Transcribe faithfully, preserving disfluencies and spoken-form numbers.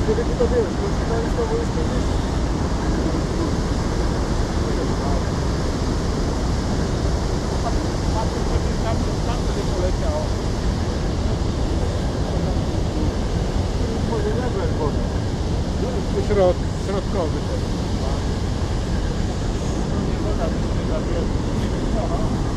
Kiedy to wiesz, to czytali znowu jest czterdzieści. Patrzę, żeby tam, tam nie poleciało. Może nie byłem wodą. Środ, środkowy też. Nie woda, to się zabierze.